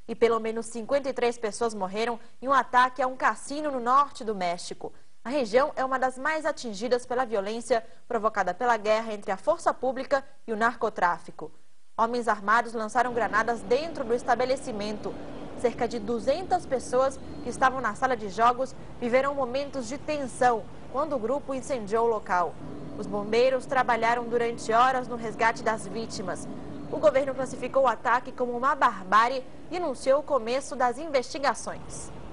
E pelo menos 53 pessoas morreram em um ataque a um cassino no norte do México. A região é uma das mais atingidas pela violência provocada pela guerra entre a força pública e o narcotráfico. Homens armados lançaram granadas dentro do estabelecimento. Cerca de 200 pessoas que estavam na sala de jogos viveram momentos de tensão quando o grupo incendiou o local. Os bombeiros trabalharam durante horas no resgate das vítimas. O governo classificou o ataque como uma barbárie e anunciou o começo das investigações.